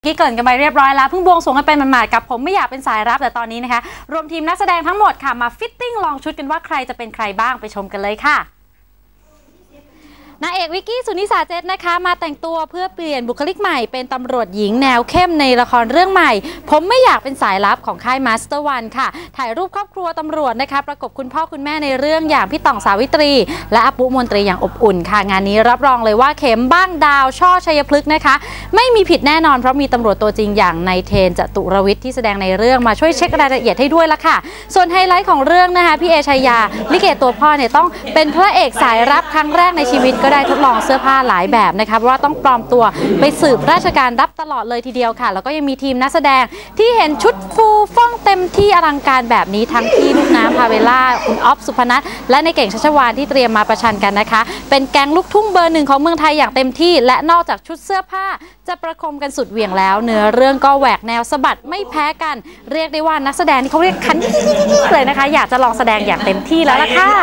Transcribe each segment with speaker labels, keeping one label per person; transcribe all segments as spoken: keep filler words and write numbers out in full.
Speaker 1: กี้เกินกันไปเรียบร้อยแล้วเพิ่งบวงสรวงกันไปหมาดๆกับผมไม่อยากเป็นสายรับแต่ตอนนี้นะคะรวมทีมนักแสดงทั้งหมดค่ะมาฟิตติ้งลองชุดกันว่าใครจะเป็นใครบ้างไปชมกันเลยค่ะนางเอกวิกกี้สุนิสาเจตนะคะมาแต่งตัวเพื่อเปลี่ยนบุคลิกใหม่เป็นตำรวจหญิงแนวเข้มในละครเรื่องใหม่ผมไม่อยากเป็นสายลับของค่ายมาสเตอร์วันค่ะถ่ายรูปครอบครัวตำรวจนะคะประกบคุณพ่อคุณแม่ในเรื่องอย่างพี่ต่องสาวิตรีและอปุมนตรีอย่างอบอุ่นค่ะงานนี้รับรองเลยว่าเข็มบ้างดาวช่อชัยพฤกษ์นะคะไม่มีผิดแน่นอนเพราะมีตำรวจตัวจริงอย่างนายเทนจตุรวิทย์ที่แสดงในเรื่องมาช่วยเช็ครายละเอียดให้ด้วยละค่ะส่วนไฮไลท์ของเรื่องนะคะพี่เอชัยยาลิเกตัวพ่อเนี่ยต้องเป็นพระเอกสายรับครั้งแรกในชีวิตก็ได้ทดลองเสื้อผ้าหลายแบบนะคะเพราะว่าต้องปลอมตัวไปสืบราชการรับตลอดเลยทีเดียวค่ะแล้วก็ยังมีทีมนักแสดงที่เห็นชุดฟูฟ่องเต็มที่อลังการแบบนี้ทั้งที่ลูกน้ำพาเวล่าคุณอ๊อฟสุพนัทและในเก่งชัชวาลที่เตรียมมาประชันกันนะคะเป็นแก๊งลูกทุ่งเบอร์หนึ่งของเมืองไทยอย่างเต็มที่และนอกจากชุดเสื้อผ้าจะประคมกันสุดเหวี่ยงแล้วเนื้อเรื่องก็แหวกแนวสะบัดไม่แพ้กันเรียกได้ว่านักแสดงที่เขาเรียกคันเลยนะคะอยากจะลองแสดงอย่างเต็มที่แล้วล่ะค่ะ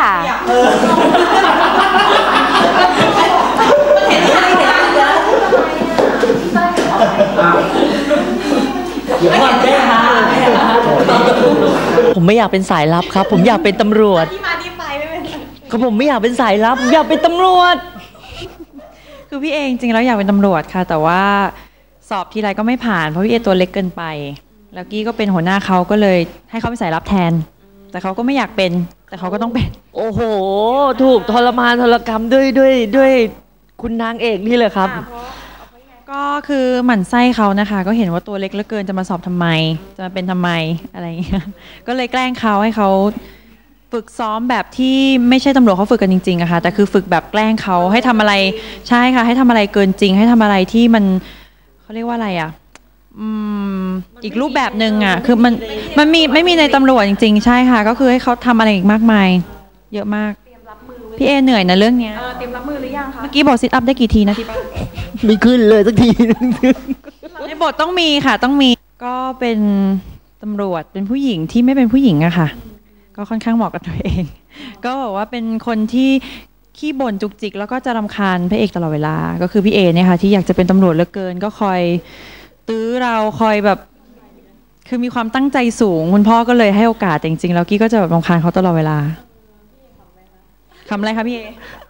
Speaker 2: ผมไม่อยากเป็นสายลับครับผมอยากเป็นตำรวจที่มาที่ไปไม่เป็นก็ผมไม่อยากเป็นสายลับผมอยากเป็นตำรวจ
Speaker 3: คือพี่เอจริงๆแล้วอยากเป็นตำรวจค่ะแต่ว่าสอบทีไรก็ไม่ผ่านเพราะพี่เอตัวเล็กเกินไปแล้วกี้ก็เป็นหัวหน้าเขาก็เลยให้เขาเป็นสายลับแทนแต่เขาก็ไม่อยากเป็นแต่เขาก็ต้องเป็น
Speaker 2: โอ้โหถูกทรมานทรกรรมด้วยด้วยด้วยคุณนางเอกนี่เลยครับ
Speaker 3: ก็คือหมั่นไส้เขานะคะก็เห็นว่าตัวเล็กเหลือเกินจะมาสอบทำไมจะมาเป็นทำไมอะไรอย่างเงี้ยก็เลยแกล้งเขาให้เขาฝึกซ้อมแบบที่ไม่ใช่ตำรวจเขาฝึกกันจริงๆอะค่ะแต่คือฝึกแบบแกล้งเขาให้ทำอะไรใช่ค่ะให้ทำอะไรเกินจริงให้ทำอะไรที่มันเขาเรียกว่าอะไรอะอืมอีกรูปแบบหนึ่งอะคือมันมันมีไม่มีในตำรวจจริงๆใช่ค่ะก็คือให้เขาทำอะไรอีกมากมายเยอะมากพี่เอเหนื่อยนะเรื่องนี้
Speaker 4: เตรียมรับมือหรือยังคะ
Speaker 3: เมื่อกี้บอกซิทอัพได้กี่ทีนะที่
Speaker 2: ไม่ขึ้นเลยสักที
Speaker 3: ในบทต้องมีค่ะต้องมีก็เป็นตำรวจเป็นผู้หญิงที่ไม่เป็นผู้หญิงอะค่ะก็ค่อนข้างเหมาะกับตัวเองก็บอกว่าเป็นคนที่ขี้บ่นจุกจิกแล้วก็จะรำคาญพระเอกตลอดเวลาก็คือพี่เอเนี่ยค่ะที่อยากจะเป็นตำรวจเหลือเกินก็คอยตื้อเราคอยแบบคือมีความตั้งใจสูงคุณพ่อก็เลยให้โอกาสจริงๆแล้วกี้ก็จะแบบรำคาญเขาตลอดเวลาคำอะไรคะพี่เอ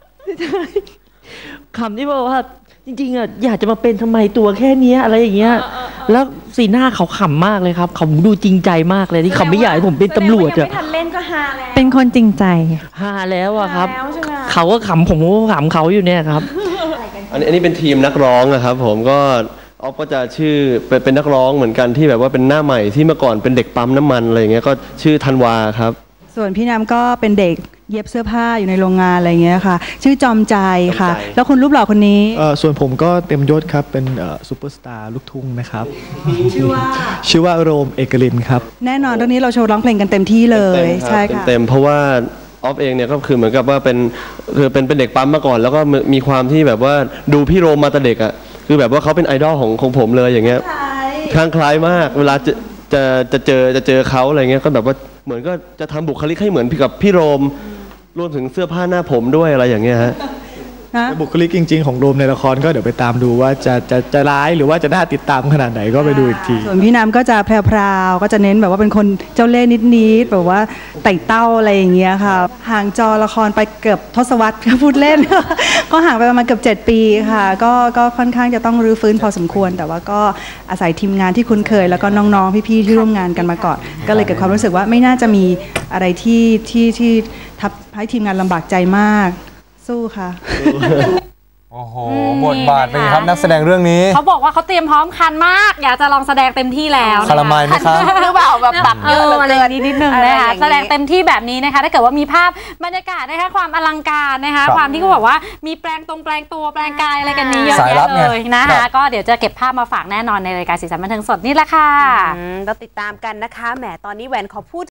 Speaker 2: คำที่บอกว่าจริงๆอ่ะอยากจะมาเป็นทำไมตัวแค่นี้อะไรอย่างเงี้ยแล้วสีหน้าเขาขำมากเลยครับเขาดูจริงใจมากเลยที่เขาไม่อยากให้ผมเป็นตำรวจอ่ะ
Speaker 4: ไม่ทันเล่นก็ฮาแล้ว
Speaker 3: เป็นคนจริงใจ
Speaker 2: ฮาแล้วอะครับเขาก็ขำผมก็ขำเขาอยู่เนี่ยครับ
Speaker 5: อันนี้อันนี้เป็นทีมนักร้องนะครับผมก็ออฟก็จะชื่อเป็นนักร้องเหมือนกันที่แบบว่าเป็นหน้าใหม่ที่เมื่อก่อนเป็นเด็กปั๊มน้ำมันอะไรอย่างเงี้ยก็ชื่อธันวาครับ
Speaker 6: ส่วนพี่น้ำก็เป็นเด็กเย็บเสื้อผ้าอยู่ในโรงงานอะไรเงี้ยค่ะชื่อจอมใจค่ะแล้วคนรูปหล่อคนนี้
Speaker 7: ส่วนผมก็เต็มยศครับเป็นซูเปอร์สตาร์ลูกทุ่งนะครับ
Speaker 6: ชื่อว่า
Speaker 7: ชื่อว่าโรมเอกลินครับ
Speaker 6: แน่นอนตอนนี้เราโชว์ร้องเพลงกันเต็มที่เลยใช่ค่ะ
Speaker 5: เต็มเพราะว่าออฟเองเนี่ยก็คือเหมือนกับว่าเป็นคือเป็นเป็นเด็กปั๊มมาก่อนแล้วก็มีความที่แบบว่าดูพี่โรมมาแต่เด็กอ่ะคือแบบว่าเขาเป็นไอดอลของของผมเลยอย่างเงี้ยคล้ายคล้ายมากเวลาจะจะจะเจอจะเจอเขาอะไรเงี้ยก็แบบว่าเหมือนก็จะทำบุคลิกให้เหมือนกับพี่โรมรวมถึงเสื้อผ้าหน้าผมด้วยอะไรอย่างเงี้ยฮะ
Speaker 7: บุคลิกจริงๆของโรมในละครก็เดี๋ยวไปตามดูว่าจะจะจะร้ายหรือว่าจะน่าติดตามขนาดไหนก็ไปดูอีกที
Speaker 6: ส่วนพี่น้ำก็จะแพรวๆก็จะเน้นแบบว่าเป็นคนเจ้าเล่ห์นิดๆแบบว่าไต่เต้าอะไรอย่างเงี้ยค่ะห่างจอละครไปเกือบทศวรรษพูดเล่นก็ห่างไปประมาณเกือบเจ็ดปีค่ะก็ก็ค่อนข้างจะต้องรื้อฟื้นพอสมควรแต่ว่าก็อาศัยทีมงานที่คุ้นเคยแล้วก็น้องๆพี่ๆที่ร่วมงานกันมาก่อนก็เลยเกิดความรู้สึกว่าไม่น่าจะมีอะไรที่ที่ที่ทับให้ทีมงานลำบากใจมากสู้ค่ะ
Speaker 8: โอ้โหบทบาทเป็นไงครับนักแสดงเรื่องนี้
Speaker 1: เขาบอกว่าเขาเตรียมพร้อมคันมากอยากจะลองแสดงเต็มที่แล้ว
Speaker 8: คาราไมล์ไหมครับ
Speaker 1: หรือเปล่าแบบตัดเยอะอะไรนิดนิดนึงนะคะแสดงเต็มที่แบบนี้นะคะถ้าเกิดว่ามีภาพบรรยากาศนะคะความอลังการนะคะความที่เขาบอกว่ามีแปลงตรงแปลงตัวแปลงกายอะไรกันนี้เยอะแยะเลยนะคะก็เดี๋ยวจะเก็บภาพมาฝากแน่นอนในรายการสีสันบันเทิงสดนี่แหละค่ะ
Speaker 4: เราติดตามกันนะคะแหมตอนนี้แหวนขอพูด